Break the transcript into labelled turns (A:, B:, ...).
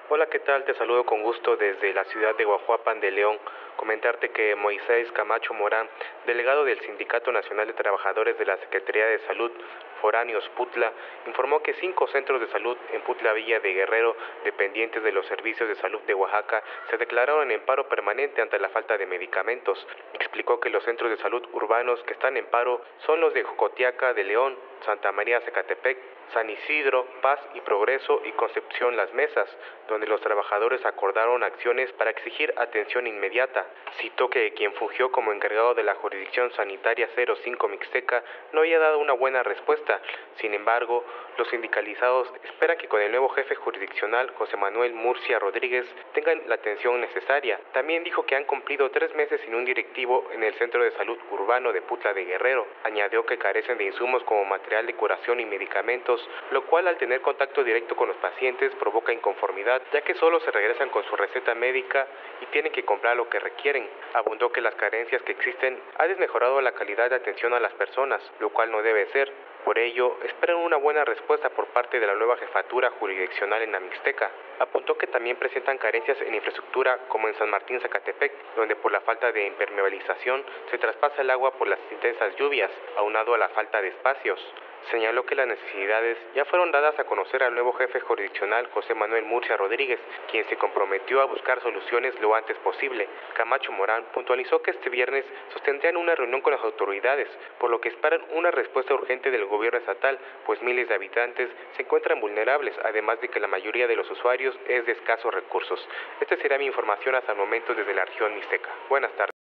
A: Hola, ¿qué tal? Te saludo con gusto desde la ciudad de Guajuapan de León. Comentarte que Moisés Camacho Morán, delegado del Sindicato Nacional de Trabajadores de la Secretaría de Salud, Foráneos Putla, informó que 5 centros de salud en Putla Villa de Guerrero, dependientes de los servicios de salud de Oaxaca, se declararon en paro permanente ante la falta de medicamentos. Explicó que los centros de salud urbanos que están en paro son los de Jocotiaca de León, Santa María Zacatepec, San Isidro, Paz y Progreso y Concepción Las Mesas, donde los trabajadores acordaron acciones para exigir atención inmediata. Citó que quien fungió como encargado de la jurisdicción sanitaria 05 Mixteca no había dado una buena respuesta. Sin embargo, los sindicalizados esperan que con el nuevo jefe jurisdiccional, José Manuel Murcia Rodríguez, tengan la atención necesaria. También dijo que han cumplido 3 meses sin un directivo en el Centro de Salud Urbano de Putla de Guerrero. Añadió que carecen de insumos como material de curación y medicamentos, lo cual al tener contacto directo con los pacientes provoca inconformidad, ya que solo se regresan con su receta médica y tienen que comprar lo que requieren. Abundó que las carencias que existen han desmejorado la calidad de atención a las personas, lo cual no debe ser. Por ello, esperan una buena respuesta por parte de la nueva jefatura jurisdiccional en la Mixteca. Apuntó que también presentan carencias en infraestructura como en San Martín Zacatepec, donde por la falta de impermeabilización se traspasa el agua por las intensas lluvias, aunado a la falta de espacios. Señaló que las necesidades ya fueron dadas a conocer al nuevo jefe jurisdiccional José Manuel Murcia Rodríguez, quien se comprometió a buscar soluciones lo antes posible. Camacho Morán puntualizó que este viernes sostendrían una reunión con las autoridades, por lo que esperan una respuesta urgente del gobierno estatal, pues miles de habitantes se encuentran vulnerables, además de que la mayoría de los usuarios es de escasos recursos. Esta será mi información hasta el momento desde la región Mixteca. Buenas tardes.